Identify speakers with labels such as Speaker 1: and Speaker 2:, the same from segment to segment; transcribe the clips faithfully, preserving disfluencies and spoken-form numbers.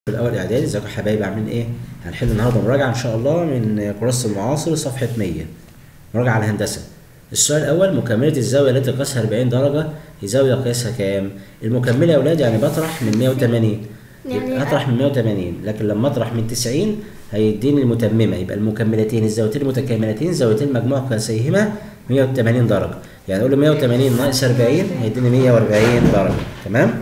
Speaker 1: الاول اعدادي. ازيكم يا حبايبي عاملين ايه؟ هنحل النهارده مراجعه ان شاء الله من كراسه المعاصر صفحه مية، مراجعه على الهندسه. السؤال الاول: مكمله الزاويه التي قياسها أربعين درجه هي زاويه قياسها كام؟ المكمله يا اولاد يعني بطرح من مية وتمانين، يعني هطرح من مية وتمانين، لكن لما اطرح من تسعين هيديني المتممه، يبقى المكملتين الزاويتين المتكاملتين زاويتين مجموع قياسيهما مية وتمانين درجه، يعني اقول له مية وتمانين ناقص أربعين هيديني مية وأربعين درجه. تمام؟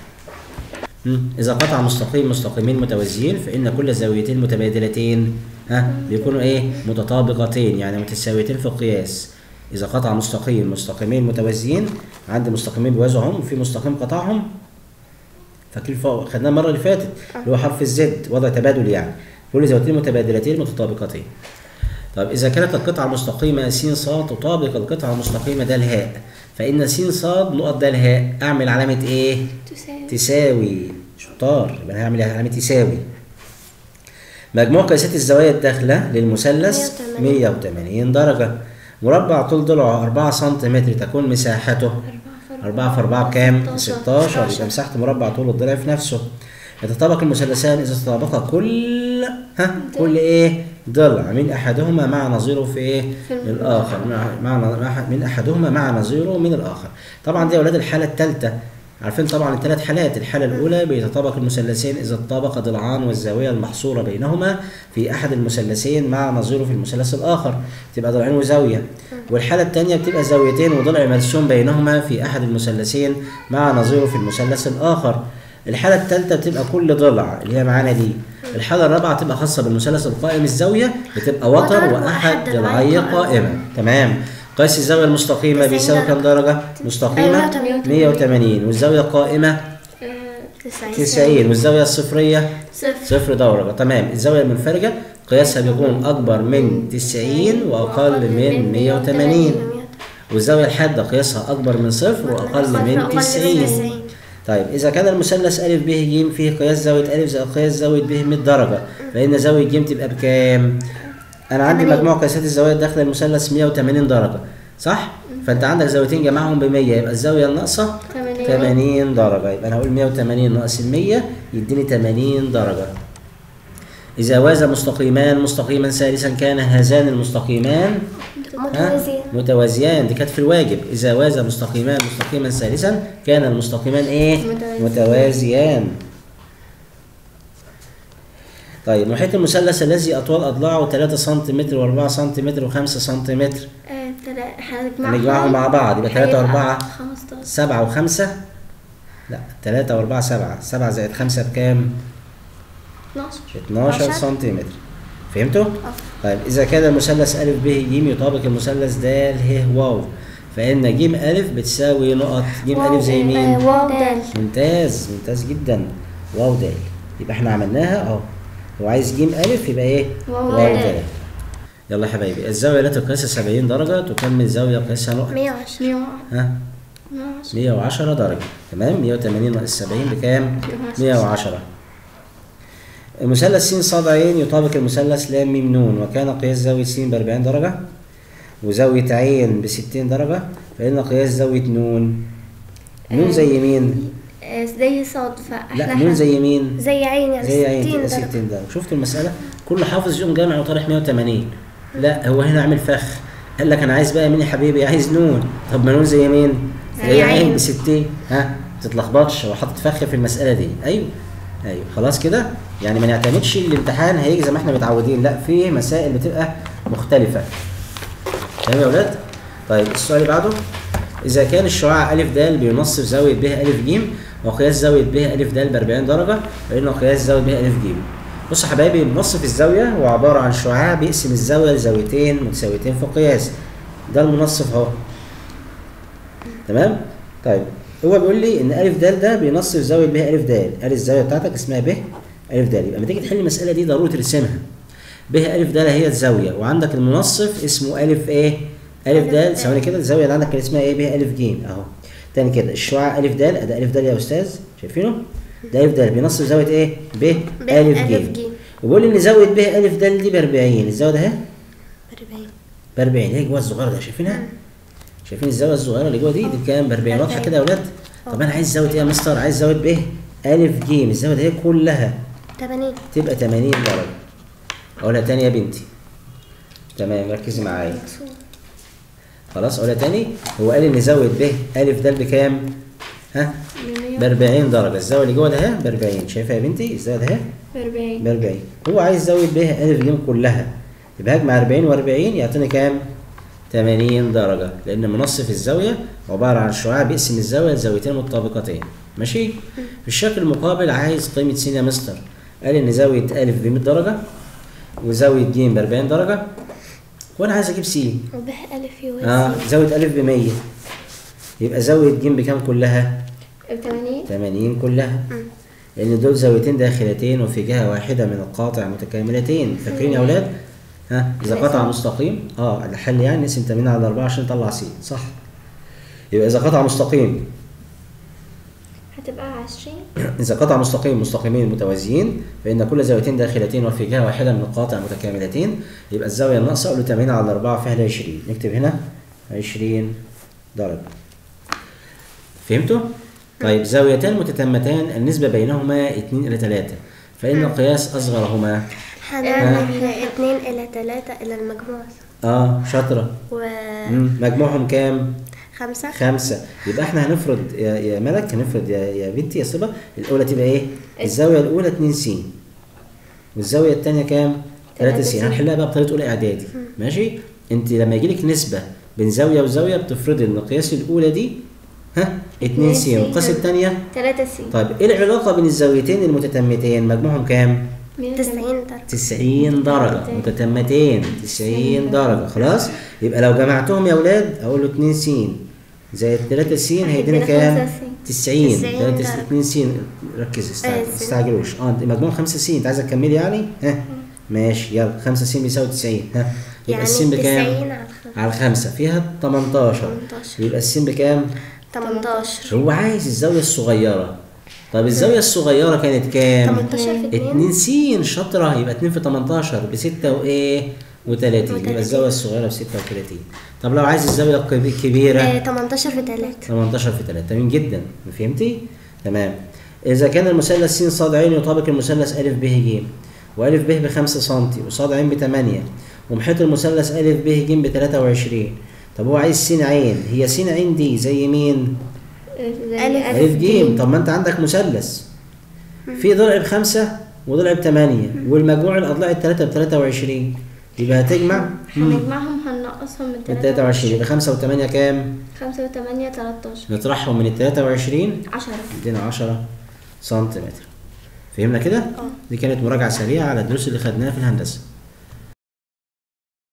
Speaker 1: إذا قطع مستقيم مستقيمين متوازيين فإن كل زاويتين متبادلتين ها بيكونوا إيه؟ متطابقتين، يعني متساويتين في القياس. إذا قطع مستقيم مستقيمين متوازيين، عندي مستقيمين بيوازوهم وفي مستقيم قطعهم، فاكرين خدناه المرة اللي فاتت اللي هو حرف الزد، وضع تبادل يعني. كل زاويتين متبادلتين متطابقتين. طيب إذا كانت القطعة المستقيمة س ص تطابق القطعة المستقيمة د ه، فإن س ص نقط د ه أعمل علامة إيه؟ تساوي. تساوي. شطار، يبقى هعمل علامة تساوي. مجموع قياسات الزوايا الداخلة للمثلث مية وتمانين درجة. مربع طول ضلعه أربعة سنتيمتر تكون مساحته أربعة في أربعة بكام؟ ستاشر، يبقى مساحة مربع طول الضلع في نفسه. يتطابق المثلثان إذا تطابقا كل ها كل إيه؟ ضلع من أحدهما مع نظيره في إيه؟ في الآخر، مع من أحدهما مع نظيره من الآخر. طبعا دي يا أولاد الحالة الثالثة. عارفين طبعا الثلاث حالات. الحالة الأولى بيتطابق المثلثين إذا تطابق ضلعان والزاوية المحصورة بينهما في أحد المثلثين مع نظيره في المثلث الآخر، تبقى ضلعين وزاوية. والحالة الثانية بتبقى زاويتين وضلع مرسوم بينهما في أحد المثلثين مع نظيره في المثلث الآخر. الحالة الثالثة بتبقى كل ضلع اللي هي معانا دي. الحالة الرابعة تبقى خاصة بالمثلث القائم الزاوية، بتبقى وتر وأحد ضلعي قائمة. تمام. قياس الزاوية المستقيمة بيساوي كام درجة؟ مستقيمة مية وتمانين، والزاوية القائمة تسعين، والزاوية الصفرية صفر درجة. تمام. الزاوية المنفرجة قياسها بيكون أكبر من تسعين وأقل من مية وتمانين، والزاوية الحادة قياسها أكبر من صفر وأقل من تسعين. طيب إذا كان المثلث أ ب ج فيه قياس زاوية أ زائد قياس زاوية ب مية درجة، فإن زاوية ج تبقى بكام؟ أنا عندي مجموع قياسات الزوايا الداخلة المثلث مية وتمانين درجة، صح؟ فأنت عندك زاويتين جمعهم ب مية، يبقى الزاوية الناقصة تمانين درجة، يبقى أنا هقول مية وتمانين ناقص ال مية يديني تمانين درجة. إذا وازى مستقيمان مستقيما ثالثا كان هذان المستقيمان متوازيان. متوازيان، دي كانت في الواجب. إذا وازى مستقيمان مستقيما ثالثا كان المستقيمان إيه؟ متوازيان. متوازيان. طيب محيط المثلث الذي أطوال أضلاعه تلاتة سنتيمتر وأربعة سنتيمتر وخمسة سنتيمتر. هنجمعهم مع بعض يبقى تلاتة وأربعة سبعة وخمسة، لا تلاتة وأربعة سبعة، سبعة زائد خمسة بكام؟ اتناشر سنتيمتر. فهمتوا؟ طيب إذا كان المثلث أ ب ج يطابق المثلث د ه واو، فإن ج أ بتساوي نقط ج أ زي مين؟
Speaker 2: واو د.
Speaker 1: ممتاز، ممتاز جدا. واو د، يبقى احنا عملناها اهو. هو عايز ج أ يبقى ايه؟ واو د. يلا يا حبايبي، الزاوية التي قياسها سبعين درجة تكمل زاوية قياسها نقط
Speaker 2: مية وعشرة.
Speaker 1: ها؟ مية وعشرة درجة. تمام. مية وتمانين ناقص سبعين بكام؟ مية وعشرة. المثلث س ص ع يطابق المثلث ل م ن، وكان قياس زاوية س ب أربعين درجة وزاوية ع ب ستين درجة، فإن قياس زاوية ن ن زي مين؟
Speaker 2: زي صاد. فاحنا
Speaker 1: لا ن زي مين؟
Speaker 2: زي عين، يعني
Speaker 1: زي عين ستين درجة. شفتوا المسألة؟ كل حافظ يقوم جامع وطارح مية وتمانين. لا هو هنا عامل فخ، قال لك أنا عايز بقى مين يا حبيبي؟ عايز ن. طب ما ن زي مين؟ زي عين ب ستين. ها؟ ما تتلخبطش، هو حاطط فخ في المسألة دي. أيوه ايوه خلاص كده. يعني ما نعتمدش الامتحان هيجي زي ما احنا متعودين، لا في مسائل بتبقى مختلفه. تمام يا اولاد؟ طيب السؤال اللي بعده: اذا كان الشعاع ا د بينصف زاويه ب ا ج وقياس زاويه ب ا د ب أربعين درجه، فإنه قياس زاويه ب ا ج. بصوا يا حبايبي، منصف الزاويه هو عباره عن شعاع بيقسم الزاويه لزاويتين متساويتين في القياس. ده المنصف اهو. تمام؟ طيب هو بيقول لي ان أ د ده بينصف زاويه ب أ د، ادي الزاويه بتاعتك اسمها ب أ د، يبقى لما تيجي تحل المساله دي ضروري ترسمها. ب أ د هي الزاويه، وعندك المنصف اسمه أ ايه؟ أ د. ثواني كده، الزاويه اللي عندك كان اسمها ايه؟ ب أ ج اهو. تاني كده الشعاع أ د، ادي أ د يا استاذ، شايفينه؟ ده أ د بينصف زاويه ايه؟ ب أ ج. وبيقول لي ان زاويه ب أ د دي ب أربعين، الزاويه ده اهي ب أربعين ب أربعين، هي جوه الصغيره ده، شايفينها؟ شايفين الزاويه الصغيره اللي جوه دي دي بكام؟ ب أربعين. واضحه كده يا اولاد؟ طب انا عايز زاويه ايه يا مستر؟ عايز زاويه ب أ ج، الزاويه دي كلها
Speaker 2: تمانين.
Speaker 1: تبقى تمانين درجة. أقولها تاني يا بنتي. تمام ركزي معايا. خلاص أقولها تاني. هو قال إن زود ب ألف د بكام؟ ها؟ ب أربعين درجة. الزاوية اللي جوه ده اهي ب أربعين. شايفها يا بنتي؟ الزاوية ده اهي
Speaker 2: ب أربعين.
Speaker 1: ب أربعين. هو عايز يزود ب ألف ج كلها. يبقى هجمع أربعين وأربعين يعطيني كام؟ تمانين درجة. لأن منصف الزاوية عبارة عن شعاع بيقسم الزاوية لزاويتين متطابقتين. ماشي؟ في الشكل المقابل عايز قيمة س يا مستر. قال إن زاوية أ ب مية درجة وزاوية ج ب أربعين درجة وأنا عايز أجيب س.
Speaker 2: وب ألف يوازي.
Speaker 1: اه زاوية أ ب مية. يبقى زاوية ج بكام كلها؟
Speaker 2: ب تمانين.
Speaker 1: تمانين كلها. لأن دول زاويتين داخلتين وفي جهة واحدة من القاطع متكاملتين. فاكرين يا أولاد؟ ها إذا قطع مستقيم اه الحل يعني نقسم تمانين على أربعة عشان نطلع س. صح؟ يبقى إذا قطع مستقيم
Speaker 2: هتبقى عشرين.
Speaker 1: إذا قطع مستقيم مستقيمين متوازيين فإن كل زاويتين داخلتين وفي جهة واحدة من القاطع متكاملتين يبقى الزاوية الناقصة أقول له تمانين على أربعة فيها عشرين. نكتب هنا عشرين درجة. فهمتوا؟ طيب زاويتان متتمتان النسبة بينهما اتنين إلى تلاتة فإن القياس أصغرهما.
Speaker 2: هنعمل اتنين إلى تلاتة إلى المجموع.
Speaker 1: اه شاطرة.
Speaker 2: و
Speaker 1: مم. مجموعهم كام؟
Speaker 2: خمسة.
Speaker 1: خمسة. يبقى احنا هنفرض يا, يا ملك هنفرض يا, يا بنتي يا صبا الأولى تبقى إيه؟ الزاوية الأولى اتنين س والزاوية التانية كام؟ تلاتة س. هنحلها بقى بطريقة أولى إعدادي. ماشي؟ أنت لما يجيلك نسبة بين زاوية وزاوية بتفرضي إن قياس الأولى دي ها اتنين س والقياس التانية
Speaker 2: تلاتة س.
Speaker 1: طيب إيه العلاقة بين الزاويتين المتتمتين؟ مجموعهم كام؟
Speaker 2: تسعين درجة.
Speaker 1: تسعين درجة متتمتين تسعين درجة. خلاص؟ يبقى لو جمعتهم يا أولاد أقول له اتنين س زائد تلاتة س هيدينا كام؟ تسعين. تلاتة اتنين س. ركزي ما تستعجلوش. اه مجموع خمسة س. أنت عايزة تكملي يعني؟ ها ماشي يلا خمسة س بيساوي تسعين. ها يبقى الس بكام؟ على الخمسة فيها تمنتاشر. يبقى الس بكام؟
Speaker 2: تمنتاشر.
Speaker 1: هو عايز الزاوية الصغيرة. طب الزاوية الصغيرة كانت كام؟
Speaker 2: تمنتاشر في
Speaker 1: اتنين س. شاطرة. يبقى اتنين في تمنتاشر بستة وإيه؟ وتلاتين. يبقى الزاوية الصغيرة بستة وتلاتين. طب لو عايز الزاوية الكبيرة؟
Speaker 2: اه تمنتاشر في تلاتة.
Speaker 1: تمنتاشر في تلاتة. تمام جدا. فهمتي؟ تمام. إذا كان المثلث س ص ع يطابق المثلث أ ب ج وأ ب بخمسة سنتي وص ع بتمانية ومحيط المثلث أ ب ج بتلاتة وعشرين. طب هو عايز س ع. هي س ع دي زي مين؟ ألف ج. طب ما أنت عندك مثلث في ضلع بخمسة وضلع بتمانية والمجموع الأضلاع التلاتة بتلاتة وعشرين. يبقى هتجمع
Speaker 2: هنجمعهم هننقصهم من
Speaker 1: من تلاتة وعشرين. يبقى خمسة وتمانية كام؟
Speaker 2: خمسة وتمانية تلاتاشر.
Speaker 1: نطرحهم من التلاتة وعشرين
Speaker 2: عشرة.
Speaker 1: يدينا عشرة سنتيمتر. فهمنا كده؟ دي كانت مراجعة سريعة على الدروس اللي خدناها في الهندسة.